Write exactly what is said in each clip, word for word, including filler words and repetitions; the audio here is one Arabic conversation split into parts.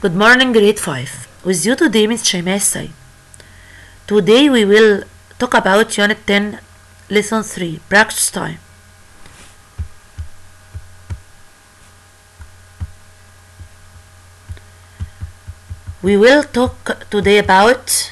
Good morning, grade five. With you today, Miss Shaima Said. Today we will talk about Unit ten, Lesson three, Practice Time. We will talk today about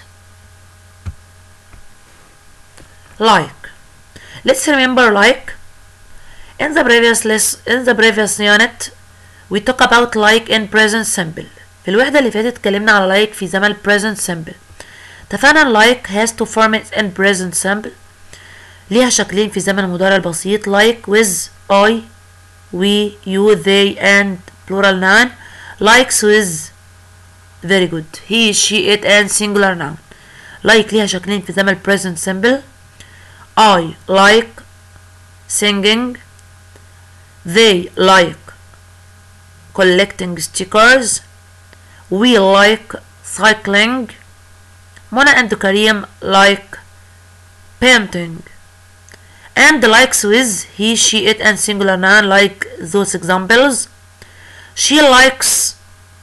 like. Let's remember like. In the previous less in the previous unit, we talk about like in present simple. في الوحدة اللي فاتت اتكلمنا على like في زمن present simple. اتفقنا like has two forms in present simple. ليها شكلين في زمن المضارع البسيط like with I, we, you, they and plural noun. likes with very good he, she, it and singular noun. like ليها شكلين في زمن present simple. I like singing. They like collecting stickers. We like cycling. Mona and Karim like painting. And likes with he, she, it and singular noun like those examples. She likes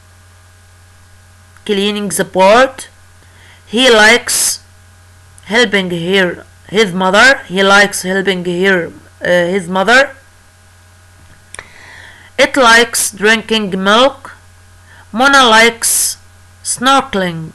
cleaning the board. He likes helping her his mother. He likes helping her uh, his mother. It likes drinking milk. Mona likes snorkeling.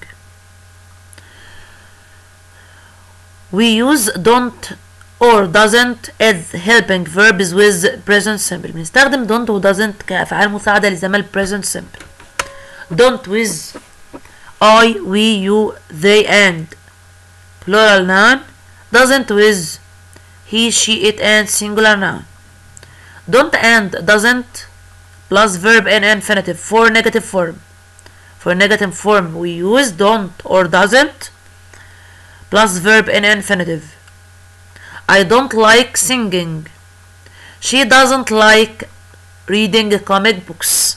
We use don't or doesn't as helping verbs with present simple. بنستخدم don't و doesn't كأفعال مساعدة لزمن present simple. don't with I, we, you, they and plural noun. doesn't with he, she, it and singular noun. Don't and doesn't plus verb in infinitive for negative form. For negative form we use don't or doesn't plus verb in infinitive. I don't like singing. She doesn't like reading comic books.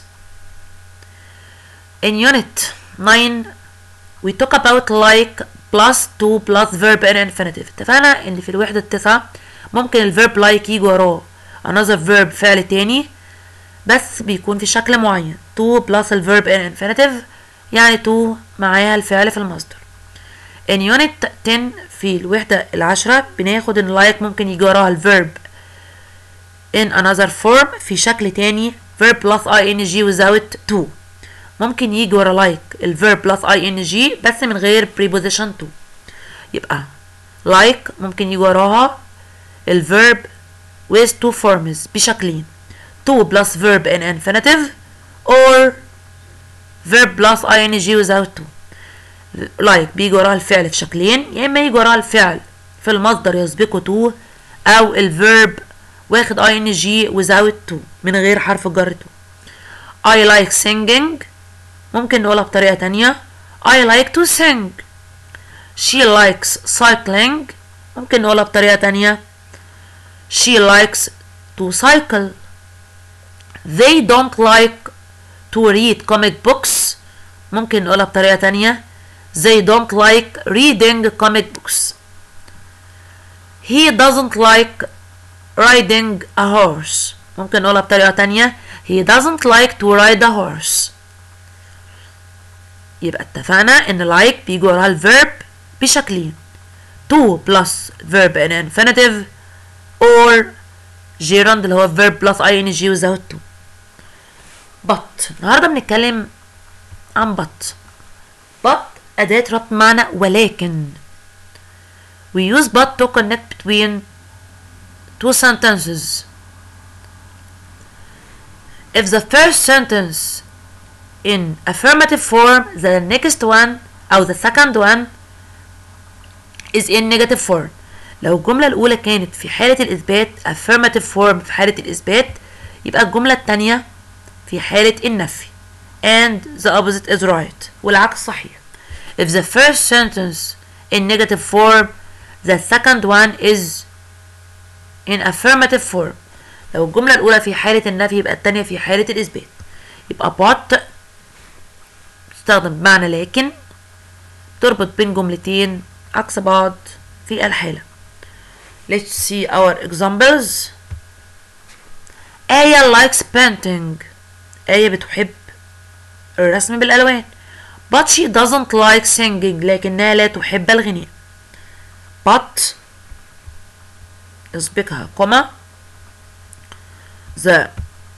In unit nine we talk about like plus two plus verb in infinitive. اتفقنا ان في الوحدة التاسعة ممكن الverb like يجي وراه another verb فعل تاني بس بيكون في شكل معين. to plus الverb in infinitive يعني to معاها الفعل في المصدر. in unit ten في الوحدة العاشرة بناخد ان like ممكن يجي وراها الverb in another form في شكل تاني verb plus ing without to. ممكن يجي ورا like الverb plus ing بس من غير preposition to. يبقى like ممكن يجي وراها الverb with two forms بشكلين to plus verb in infinitive or verb plus ing without to. like بيجي وراها الفعل في شكلين، يا اما يجي وراها الفعل في المصدر يسبقه to او الverb واخد ing without to من غير حرف الجر to. I like singing ممكن نقولها بطريقة تانية I like to sing. She likes cycling ممكن نقولها بطريقة تانية She likes to cycle. They don't like to read comic books ممكن نقولها بطريقة تانية They don't like reading comic books. He doesn't like riding a horse ممكن نقولها بطريقة تانية He doesn't like to ride a horse. يبقى اتفقنا ان like بيجي وراها الverb بشكلين to plus verb in infinitive or gerund اللي هو verb plus ing without to. but النهارده بنتكلم عن but. but أداة ربط معنى ولكن. we use but to connect between two sentences. if the first sentence in affirmative form the next one أو the second one is in negative form. لو الجملة الأولى كانت في حالة الإثبات affirmative form في حالة الإثبات يبقى الجملة التانية في حالة النفي and the opposite is right والعكس صحيح. if the first sentence in negative form the second one is in affirmative form. لو الجملة الأولى في حالة النفي يبقى التانية في حالة الإثبات. يبقى but تستخدم بمعنى لكن تربط بين جملتين عكس بعض في الحالة. let's see our examples. آية likes painting. آية بتحب الرسم بالألوان. but she doesn't like singing لكنها لا تحب الغناء. but يسبقها كوما. the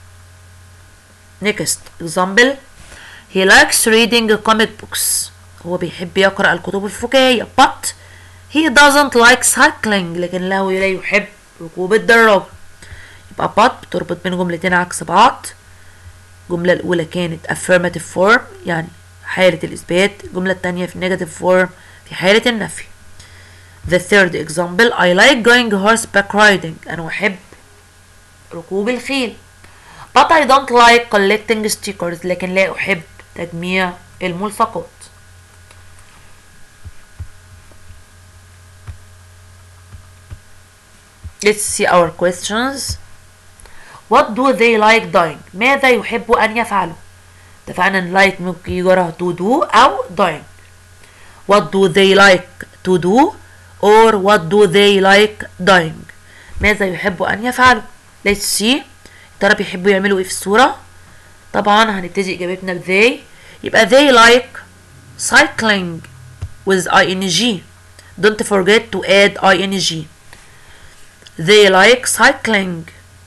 next example he likes reading comic books هو بيحب يقرأ الكتب الفكاهية. but he doesn't like cycling لكن له لا يحب ركوب الدراجة. يبقى but بتربط بين جملتين عكس بعض. الجملة الأولى كانت affirmative form يعني حالة الإثبات، الجملة التانية في negative form في حالة النفي. the third example I like going horseback riding أنا أحب ركوب الخيل. but I don't like collecting stickers لكن لا أحب تجميع الملصقات. let's see our questions. what do they like doing ماذا يحب أن يفعلوا. اتفقنا ان like ممكن يجي وراها to do أو doing. what do they like to do or what do they like doing ماذا يحب أن يفعلوا. let's see ترى بيحبوا يعملوا ايه في الصورة. طبعا هنبتدي إجابتنا ب they يبقى they like cycling with ing. don't forget to add ing. they like cycling.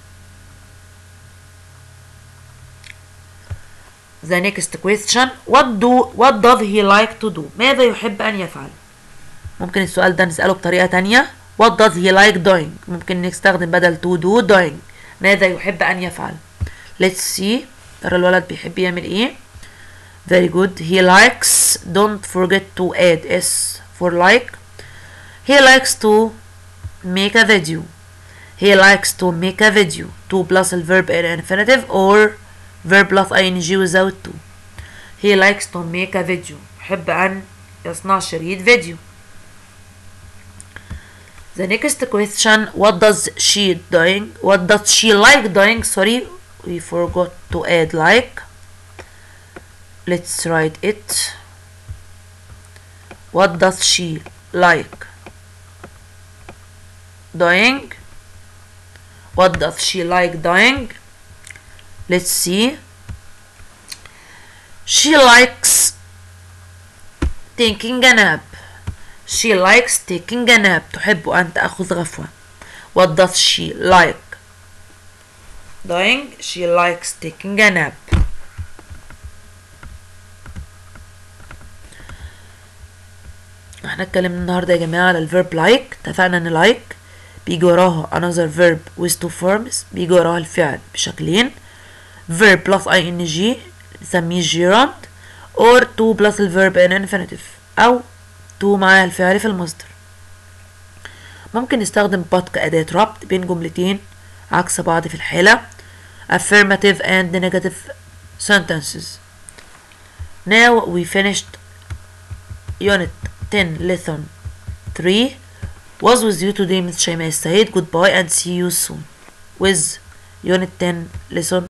the next question what do what does he like to do ماذا يحب أن يفعل. ممكن السؤال ده نسأله بطريقة تانية what does he like doing ممكن نستخدم بدل to do doing ماذا يحب أن يفعل. let's see ترى الولد بيحب يعمل ايه. very good he likes don't forget to add s for like. he likes to make a video. he likes to make a video. to plus the verb in infinitive or verb plus ing without to. he likes to make a video يحب أن يصنع شريط فيديو. the next question what does she doing what does she like doing sorry we forgot to add like. let's write it. what does she like doing what does she like doing. let's see she likes taking a nap. she likes taking a nap تحب أن تأخذ غفوة. what does she like doing she likes taking a nap. احنا اتكلمنا النهارده يا جماعة على الverb like. اتفقنا ان like بيجي وراها another verb with two forms بيجي وراها الفعل بشكلين verb plus ing نسميه gerund or to plus الverb in infinitive أو to معاها الفعل في المصدر. ممكن نستخدم but كأداة ربط بين جملتين عكس بعض في الحالة affirmative and negative sentences. now we finished unit ten lesson three. was with you today Miss شيماء السيد. goodbye and see you soon with unit ten lesson